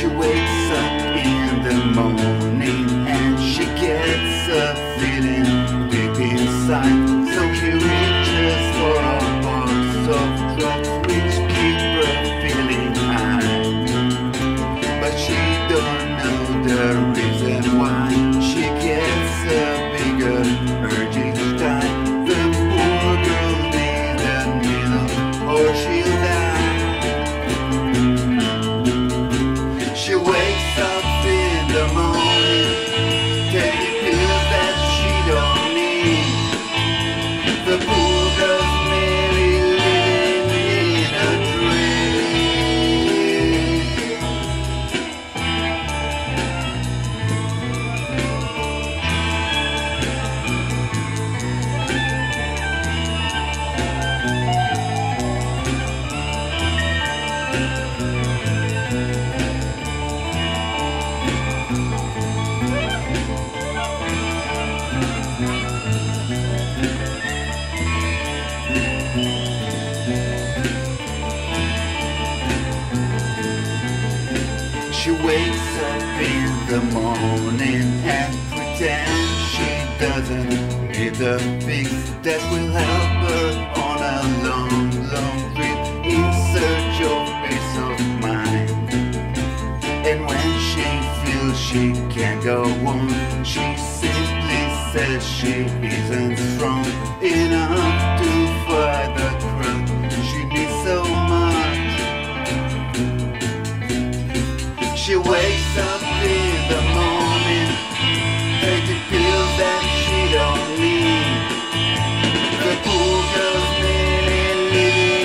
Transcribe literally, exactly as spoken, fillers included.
She wakes up in the morning and she gets a feeling deep inside. So she reaches for a box of drugs which keep her feeling high. But she don't know the reason why she gets a bigger urge each time. The poor girl needs a needle or she'll die. She wakes up in the morning, taking pills that she don't need. The poor girl's merely living in a She wakes up in the morning and pretends she doesn't need the fix that will help her on a long, long trip in search of peace of mind. And when she feels she can't go on, she simply says she isn't strong enough to fight the crowd she needs so much. She wakes up in the morning, taking pills that she don't need. The poor girl's merely living